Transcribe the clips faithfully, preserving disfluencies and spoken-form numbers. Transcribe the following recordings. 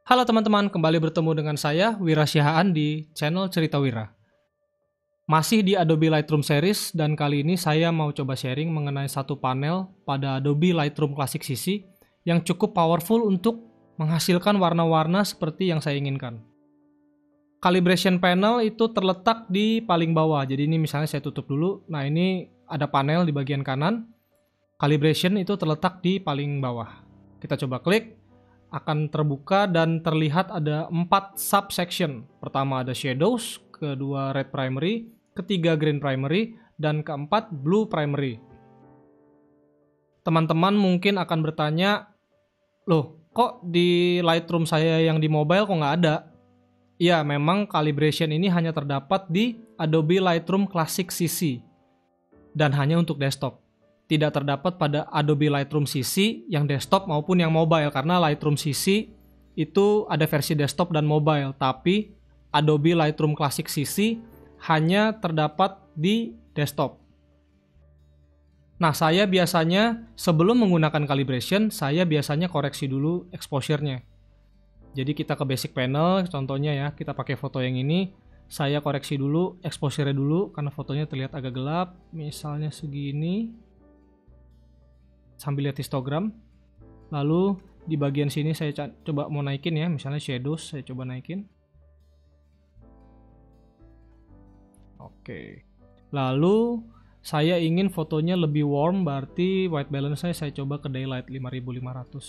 Halo teman-teman, kembali bertemu dengan saya, Wira Syahaan di channel Cerita Wira. Masih di Adobe Lightroom Series, dan kali ini saya mau coba sharing mengenai satu panel pada Adobe Lightroom Classic C C yang cukup powerful untuk menghasilkan warna-warna seperti yang saya inginkan. Calibration panel itu terletak di paling bawah, jadi ini misalnya saya tutup dulu. Nah, ini ada panel di bagian kanan. Calibration itu terletak di paling bawah. Kita coba klik. Akan terbuka dan terlihat ada empat subsection. Pertama ada shadows, kedua red primary, ketiga green primary, dan keempat blue primary. Teman-teman mungkin akan bertanya, loh kok di Lightroom saya yang di mobile kok nggak ada? Ya, memang calibration ini hanya terdapat di Adobe Lightroom Classic C C dan hanya untuk desktop. Tidak terdapat pada Adobe Lightroom C C yang desktop maupun yang mobile, karena Lightroom C C itu ada versi desktop dan mobile, tapi Adobe Lightroom Classic C C hanya terdapat di desktop. Nah, saya biasanya sebelum menggunakan calibration, saya biasanya koreksi dulu exposure-nya. Jadi kita ke basic panel, contohnya ya, kita pakai foto yang ini, saya koreksi dulu exposure-nya dulu karena fotonya terlihat agak gelap, misalnya segini. Sambil lihat histogram. Lalu di bagian sini saya coba mau naikin ya, misalnya shadows saya coba naikin. Oke. Lalu saya ingin fotonya lebih warm, berarti white balance saya saya coba ke daylight lima ribu lima ratus.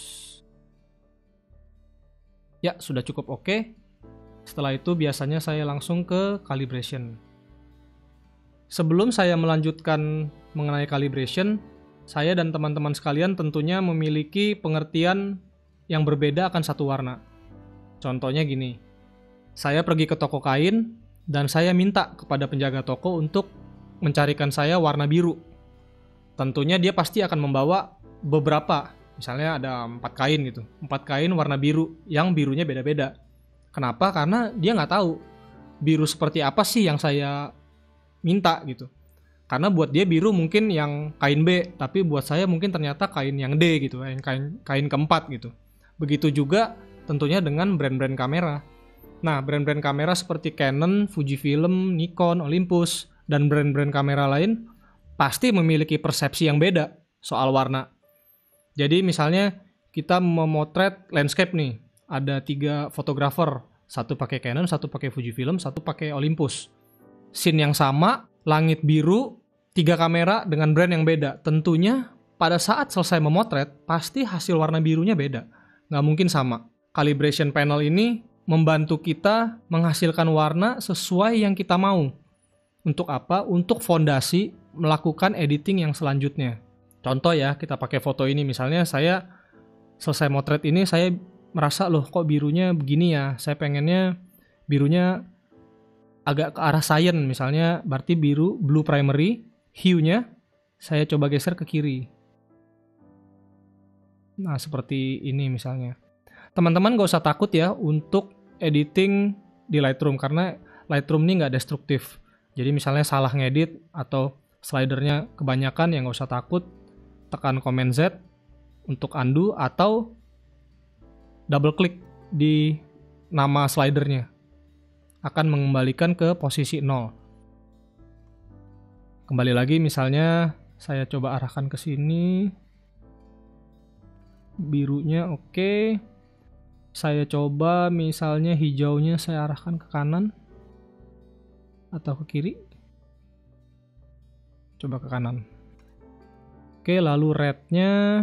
Ya, sudah cukup oke. Setelah itu biasanya saya langsung ke calibration. Sebelum saya melanjutkan mengenai calibration, saya dan teman-teman sekalian tentunya memiliki pengertian yang berbeda akan satu warna. Contohnya gini, saya pergi ke toko kain dan saya minta kepada penjaga toko untuk mencarikan saya warna biru. Tentunya dia pasti akan membawa beberapa, misalnya ada empat kain gitu, empat kain warna biru yang birunya beda-beda. Kenapa? Karena dia nggak tahu biru seperti apa sih yang saya minta gitu. Karena buat dia biru mungkin yang kain B, tapi buat saya mungkin ternyata kain yang D gitu, kain kain keempat gitu. Begitu juga tentunya dengan brand-brand kamera. Nah, brand-brand kamera seperti Canon, Fujifilm, Nikon, Olympus, dan brand-brand kamera lain pasti memiliki persepsi yang beda soal warna. Jadi misalnya kita memotret landscape nih, ada tiga fotografer, satu pakai Canon, satu pakai Fujifilm, satu pakai Olympus. Scene yang sama, langit biru, tiga kamera dengan brand yang beda. Tentunya pada saat selesai memotret, pasti hasil warna birunya beda. Nggak mungkin sama. Calibration panel ini membantu kita menghasilkan warna sesuai yang kita mau. Untuk apa? Untuk fondasi melakukan editing yang selanjutnya. Contoh ya, kita pakai foto ini. Misalnya saya selesai motret ini, saya merasa loh kok birunya begini ya. Saya pengennya birunya agak ke arah cyan, misalnya berarti biru blue primary, hue-nya saya coba geser ke kiri. Nah, seperti ini misalnya. Teman-teman gak usah takut ya untuk editing di Lightroom, karena Lightroom ini gak destruktif. Jadi misalnya salah ngedit atau slidernya kebanyakan, ya gak usah takut. Tekan Command Z untuk undo atau double klik di nama slidernya. Akan mengembalikan ke posisi nol. Kembali lagi, misalnya saya coba arahkan ke sini. Birunya oke. Saya coba misalnya hijaunya saya arahkan ke kanan atau ke kiri. Coba ke kanan. Oke, lalu rednya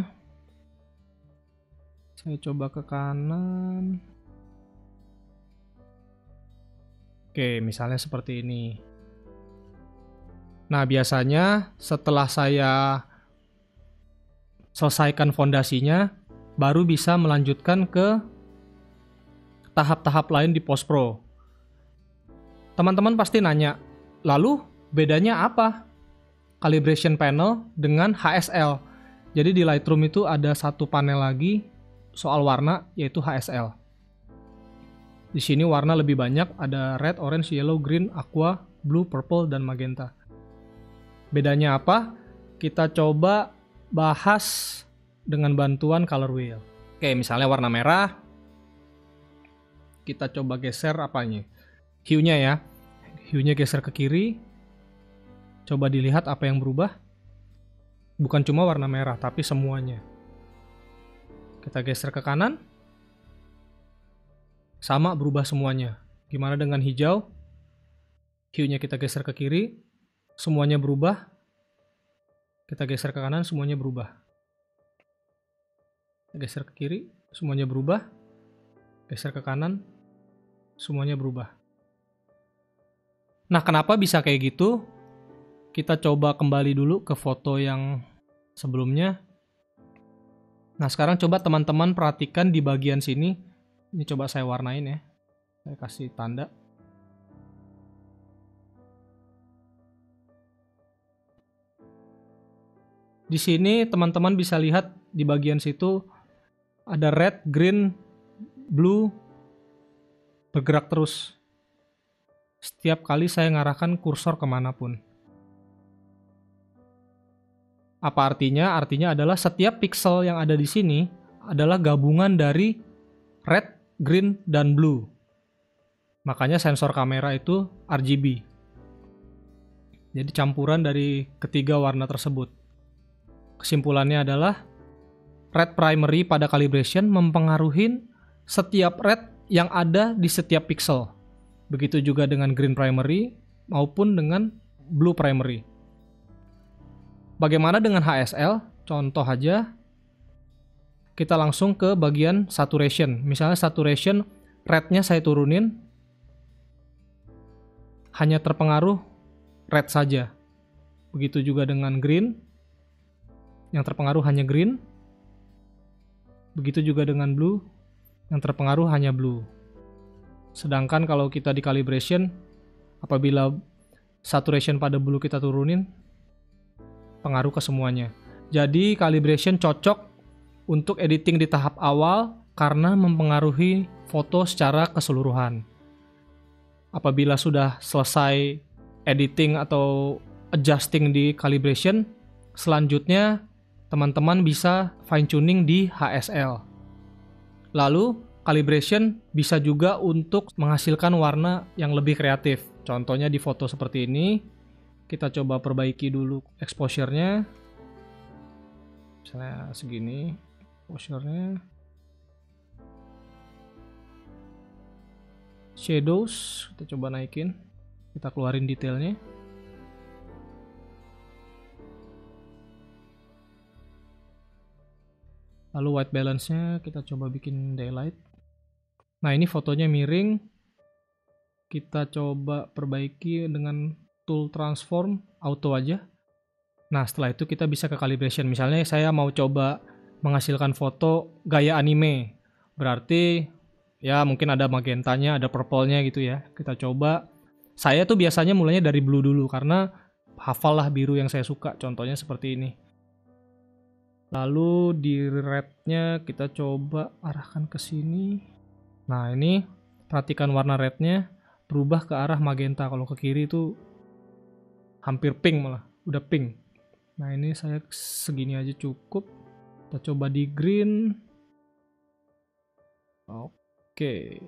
saya coba ke kanan. Oke, misalnya seperti ini. Nah, biasanya setelah saya selesaikan fondasinya, baru bisa melanjutkan ke tahap-tahap lain di post pro. Teman-teman pasti nanya, lalu bedanya apa calibration panel dengan H S L? Jadi di Lightroom itu ada satu panel lagi soal warna, yaitu H S L. Di sini warna lebih banyak, ada red, orange, yellow, green, aqua, blue, purple, dan magenta. Bedanya apa? Kita coba bahas dengan bantuan color wheel. Oke, misalnya warna merah. Kita coba geser apanya? Hue-nya ya. Hue-nya geser ke kiri. Coba dilihat apa yang berubah. Bukan cuma warna merah, tapi semuanya. Kita geser ke kanan. Sama, berubah semuanya. Gimana dengan hijau? Hue-nya kita geser ke kiri. Semuanya berubah. Kita geser ke kanan, semuanya berubah. Kita geser ke kiri, semuanya berubah. Geser ke kanan, semuanya berubah. Nah, kenapa bisa kayak gitu? Kita coba kembali dulu ke foto yang sebelumnya. Nah, sekarang coba teman-teman perhatikan di bagian sini. Ini coba saya warnain ya. Saya kasih tanda. Di sini teman-teman bisa lihat di bagian situ ada red, green, blue bergerak terus. Setiap kali saya ngarahkan kursor kemanapun. Apa artinya? Artinya adalah setiap pixel yang ada di sini adalah gabungan dari red, green, dan blue. Makanya sensor kamera itu R G B. Jadi campuran dari ketiga warna tersebut. Kesimpulannya adalah red primary pada calibration mempengaruhi setiap red yang ada di setiap pixel. Begitu juga dengan green primary maupun dengan blue primary. Bagaimana dengan H S L? Contoh aja, kita langsung ke bagian saturation. Misalnya saturation red-nya saya turunin, hanya terpengaruh red saja. Begitu juga dengan green, yang terpengaruh hanya green. Begitu juga dengan blue, yang terpengaruh hanya blue. Sedangkan kalau kita di calibration, apabila saturation pada blue kita turunin, pengaruh ke semuanya. Jadi calibration cocok untuk editing di tahap awal karena mempengaruhi foto secara keseluruhan. Apabila sudah selesai editing atau adjusting di calibration, selanjutnya teman-teman bisa fine tuning di H S L. Lalu calibration bisa juga untuk menghasilkan warna yang lebih kreatif. Contohnya di foto seperti ini, kita coba perbaiki dulu exposure-nya. Misalnya segini exposure-nya. Shadows, kita coba naikin. Kita keluarin detailnya. Lalu white balance-nya kita coba bikin daylight. Nah, ini fotonya miring. Kita coba perbaiki dengan tool transform auto aja. Nah, setelah itu kita bisa ke calibration. Misalnya saya mau coba menghasilkan foto gaya anime. Berarti ya mungkin ada magentanya, ada purple-nya gitu ya. Kita coba. Saya tuh biasanya mulainya dari blue dulu karena hafal lah biru yang saya suka. Contohnya seperti ini. Lalu di red-nya kita coba arahkan ke sini. Nah, ini perhatikan warna red-nya berubah ke arah magenta. Kalau ke kiri itu hampir pink malah, udah pink. Nah, ini saya segini aja cukup. Kita coba di green. Oke.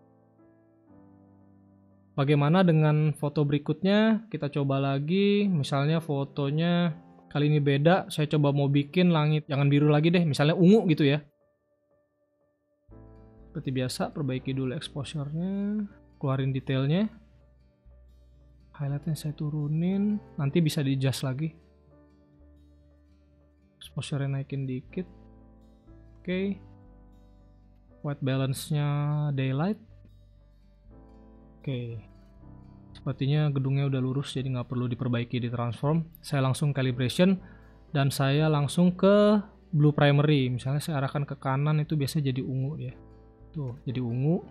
Bagaimana dengan foto berikutnya? Kita coba lagi. Misalnya fotonya kali ini beda. Saya coba mau bikin langit jangan biru lagi deh. Misalnya ungu gitu ya. Seperti biasa, perbaiki dulu exposure-nya. Keluarin detailnya. Highlight-nya saya turunin. Nanti bisa di-adjust lagi. Exposure-nya naikin dikit. Oke. Okay. White balance-nya daylight. Oke. Okay. Sepertinya gedungnya udah lurus, jadi nggak perlu diperbaiki di transform. Saya langsung calibration. Dan saya langsung ke blue primary. Misalnya saya arahkan ke kanan, itu biasanya jadi ungu ya. Tuh, jadi ungu.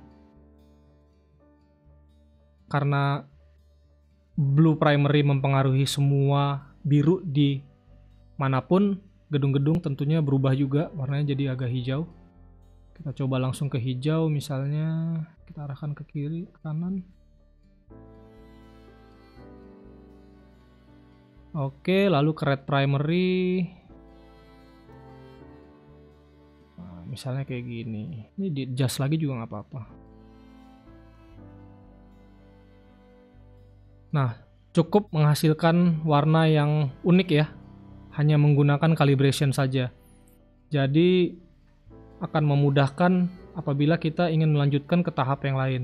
Karena blue primary mempengaruhi semua biru di manapun, gedung-gedung tentunya berubah juga, warnanya jadi agak hijau. Kita coba langsung ke hijau, misalnya kita arahkan ke kiri, ke kanan. Oke, lalu ke red primary. Nah, misalnya kayak gini. Ini di adjust lagi juga nggak apa-apa. Nah, cukup menghasilkan warna yang unik ya, hanya menggunakan calibration saja. Jadi akan memudahkan apabila kita ingin melanjutkan ke tahap yang lain.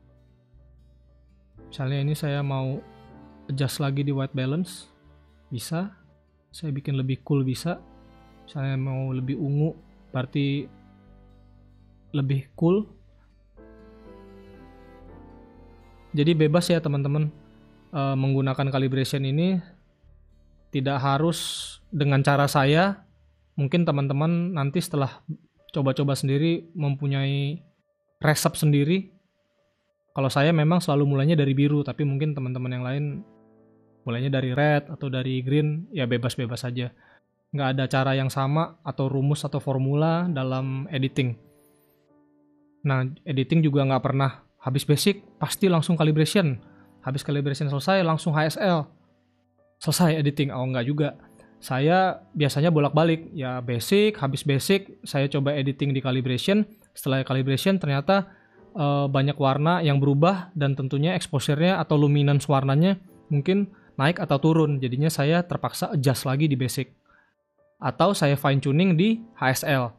Misalnya ini saya mau adjust lagi di white balance, bisa. Saya bikin lebih cool bisa. Misalnya mau lebih ungu, berarti lebih cool. Jadi bebas ya teman-teman, e, menggunakan calibration ini tidak harus dengan cara saya. Mungkin teman-teman nanti setelah coba-coba sendiri mempunyai resep sendiri. Kalau saya memang selalu mulainya dari biru, tapi mungkin teman-teman yang lain mulainya dari red atau dari green, ya bebas-bebas saja. Nggak ada cara yang sama atau rumus atau formula dalam editing. Nah, editing juga nggak pernah habis basic, pasti langsung calibration. Habis calibration selesai, langsung H S L. Selesai editing. Oh, nggak juga. Saya biasanya bolak-balik. Ya basic, habis basic, saya coba editing di calibration. Setelah calibration, ternyata e, banyak warna yang berubah dan tentunya exposure-nya atau luminance warnanya mungkin naik atau turun. Jadinya saya terpaksa adjust lagi di basic. Atau saya fine tuning di H S L.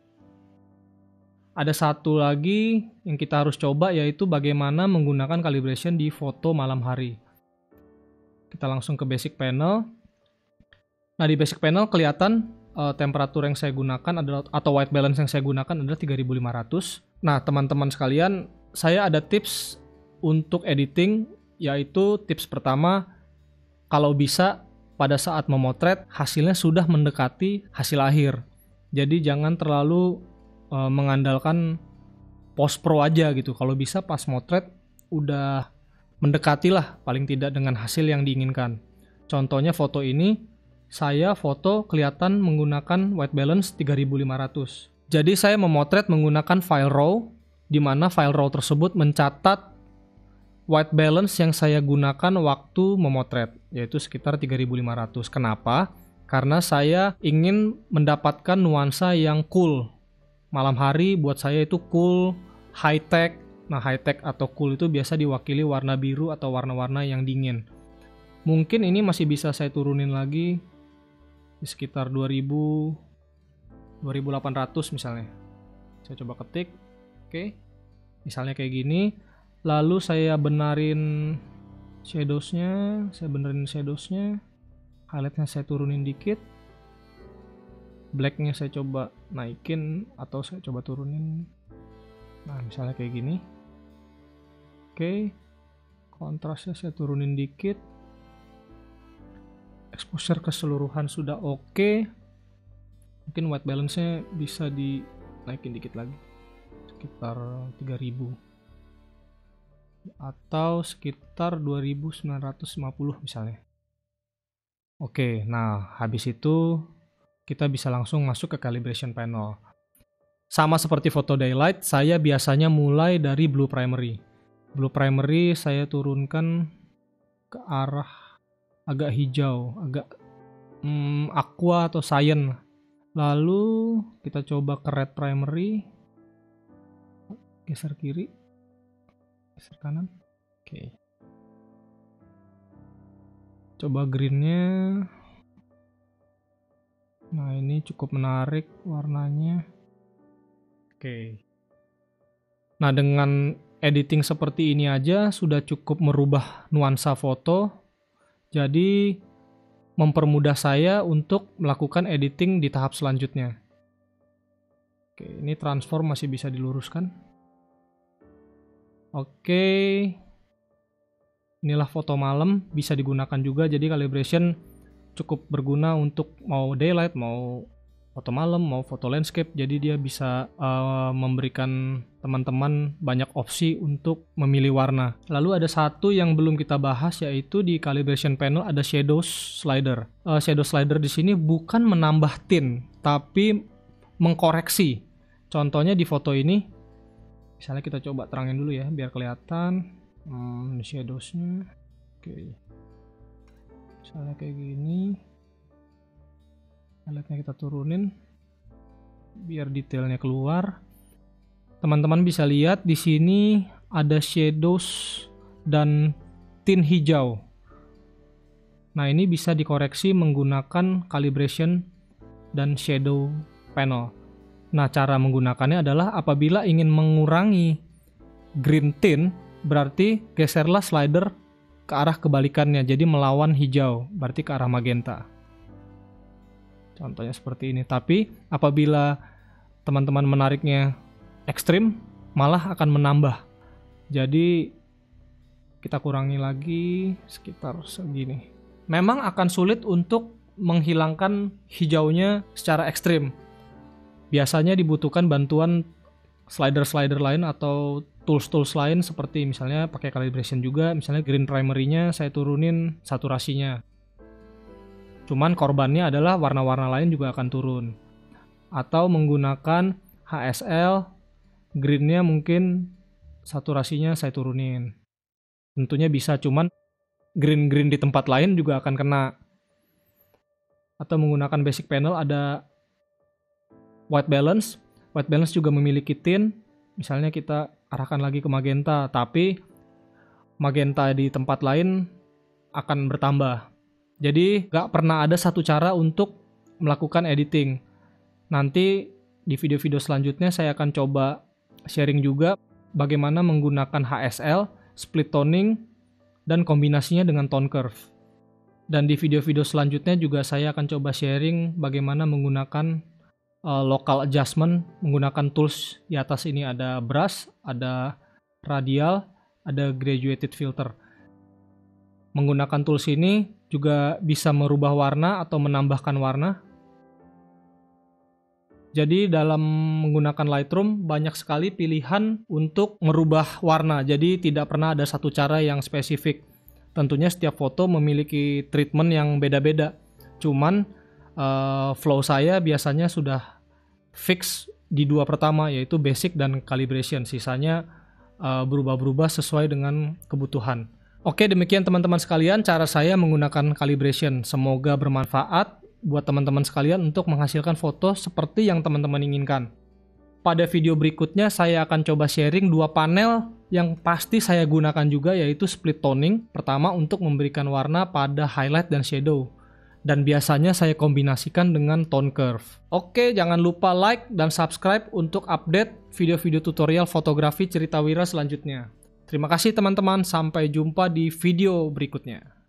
Ada satu lagi yang kita harus coba, yaitu bagaimana menggunakan calibration di foto malam hari. Kita langsung ke basic panel. Nah, di basic panel kelihatan uh, temperatur yang saya gunakan adalah, atau white balance yang saya gunakan adalah tiga ribu lima ratus. Nah, teman-teman sekalian, saya ada tips untuk editing, yaitu tips pertama, kalau bisa pada saat memotret hasilnya sudah mendekati hasil akhir. Jadi jangan terlalu uh, mengandalkan post pro aja gitu. Kalau bisa pas motret udah mendekati lah paling tidak dengan hasil yang diinginkan. Contohnya foto ini, saya foto kelihatan menggunakan white balance tiga ribu lima ratus. Jadi saya memotret menggunakan file raw, di mana file raw tersebut mencatat white balance yang saya gunakan waktu memotret, yaitu sekitar tiga ribu lima ratus. Kenapa? Karena saya ingin mendapatkan nuansa yang cool. Malam hari buat saya itu cool, high tech. Nah, high tech atau cool itu biasa diwakili warna biru atau warna-warna yang dingin. Mungkin ini masih bisa saya turunin lagi di sekitar dua ribu, dua ribu delapan ratus misalnya. Saya coba ketik, oke, misalnya kayak gini. Lalu saya benarin shadows-nya, saya benerin shadows-nya, highlight-nya saya turunin dikit, black-nya saya coba naikin atau saya coba turunin. Nah, misalnya kayak gini. Oke, kontrasnya saya turunin dikit. Exposure keseluruhan sudah oke. Mungkin white balance-nya bisa dinaikin dikit lagi, sekitar tiga ribu atau sekitar dua ribu sembilan ratus lima puluh misalnya. Oke, nah habis itu kita bisa langsung masuk ke calibration panel. Sama seperti foto daylight, saya biasanya mulai dari blue primary. Blue primary saya turunkan ke arah agak hijau, agak hmm, aqua atau cyan. Lalu kita coba ke red primary, geser kiri, geser kanan. Oke. Coba greennya. Nah, ini cukup menarik warnanya. Oke. Nah, dengan editing seperti ini aja sudah cukup merubah nuansa foto. Jadi mempermudah saya untuk melakukan editing di tahap selanjutnya. Oke, ini transform masih bisa diluruskan. Oke. Inilah foto malam, bisa digunakan juga. Jadi calibration cukup berguna untuk mau daylight, mau foto malam, mau foto landscape. Jadi dia bisa uh, memberikan teman-teman banyak opsi untuk memilih warna. Lalu ada satu yang belum kita bahas, yaitu di calibration panel ada shadow slider. Uh, shadow slider di sini bukan menambah tint, tapi mengkoreksi. Contohnya di foto ini, misalnya kita coba terangin dulu ya, biar kelihatan. Hmm, ini shadows-nya. Oke. Misalnya kayak gini. Highlight-nya kita turunin biar detailnya keluar. Teman-teman bisa lihat di sini ada shadows dan tint hijau. Nah, ini bisa dikoreksi menggunakan calibration dan shadow panel. Nah, cara menggunakannya adalah apabila ingin mengurangi green tint, berarti geserlah slider ke arah kebalikannya, jadi melawan hijau, berarti ke arah magenta. Contohnya seperti ini. Tapi apabila teman-teman menariknya ekstrim, malah akan menambah. Jadi kita kurangi lagi sekitar segini. Memang akan sulit untuk menghilangkan hijaunya secara ekstrim. Biasanya dibutuhkan bantuan slider-slider lain atau tools-tools lain, seperti misalnya pakai calibration juga, misalnya green primary-nya saya turunin saturasinya. Cuman korbannya adalah warna-warna lain juga akan turun. Atau menggunakan H S L, green-nya mungkin saturasinya saya turunin. Tentunya bisa, cuman green-green di tempat lain juga akan kena. Atau menggunakan basic panel ada white balance. White balance juga memiliki tint. Misalnya kita arahkan lagi ke magenta, tapi magenta di tempat lain akan bertambah. Jadi gak pernah ada satu cara untuk melakukan editing. Nanti di video-video selanjutnya saya akan coba sharing juga bagaimana menggunakan H S L, split toning, dan kombinasinya dengan tone curve. Dan di video-video selanjutnya juga saya akan coba sharing bagaimana menggunakan uh, local adjustment, menggunakan tools. Di atas ini ada brush, ada radial, ada graduated filter. Menggunakan tools ini juga bisa merubah warna atau menambahkan warna. Jadi dalam menggunakan Lightroom banyak sekali pilihan untuk merubah warna. Jadi tidak pernah ada satu cara yang spesifik. Tentunya setiap foto memiliki treatment yang beda-beda. Cuman uh, flow saya biasanya sudah fix di dua pertama, yaitu basic dan calibration. Sisanya uh, berubah-berubah sesuai dengan kebutuhan. Oke, demikian teman-teman sekalian cara saya menggunakan calibration. Semoga bermanfaat buat teman-teman sekalian untuk menghasilkan foto seperti yang teman-teman inginkan. Pada video berikutnya saya akan coba sharing dua panel yang pasti saya gunakan juga, yaitu split toning. Pertama untuk memberikan warna pada highlight dan shadow. Dan biasanya saya kombinasikan dengan tone curve. Oke, jangan lupa like dan subscribe untuk update video-video tutorial fotografi Cerita Wira selanjutnya. Terima kasih teman-teman, sampai jumpa di video berikutnya.